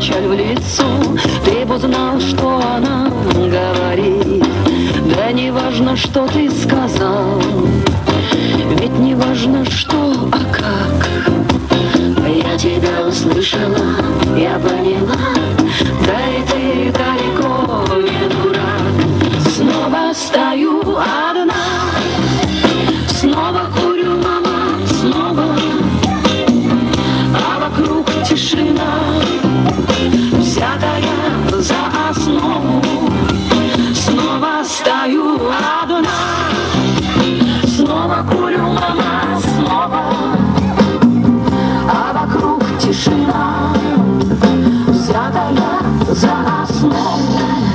печаль в лицо, ты бы знал, что она говорит. Да не важно, что ты сказал, ведь не важно, что, а как. Я тебя услышала, я поняла, да и ты далеко не дурак. Снова стою одна, снова курю, мама, снова, а вокруг тишина, взятая за основу. Снова стою одна, снова курю, мама, снова, а вокруг тишина, взятая за основу.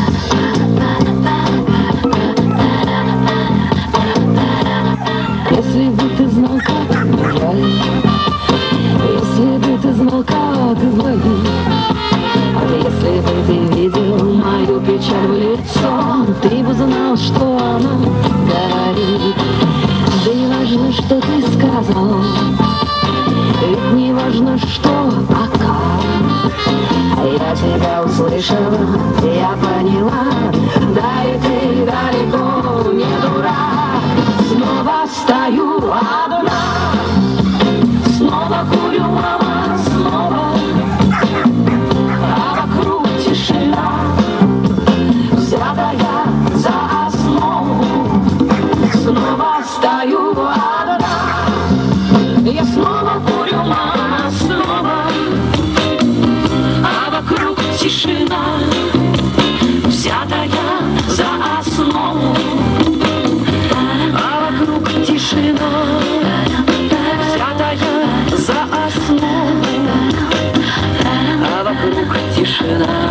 Если бы ты знал, как бывает, если бы ты знал, как бывает, если бы ты видел мою печаль в лицо, ты бы знал, что она говорит. Да не важно, что ты сказал, ведь не важно, что, а как. Я тебя услышала, я поняла, да и ты далеко не дурак. Снова стою одна, снова курю, мама, снова, а вокруг тишина, взятая за основу. Снова стою одна, я снова курю, мама, снова, а вокруг тишина, взятая за основу. А вокруг тишина, взятая за основу. А вокруг тишина.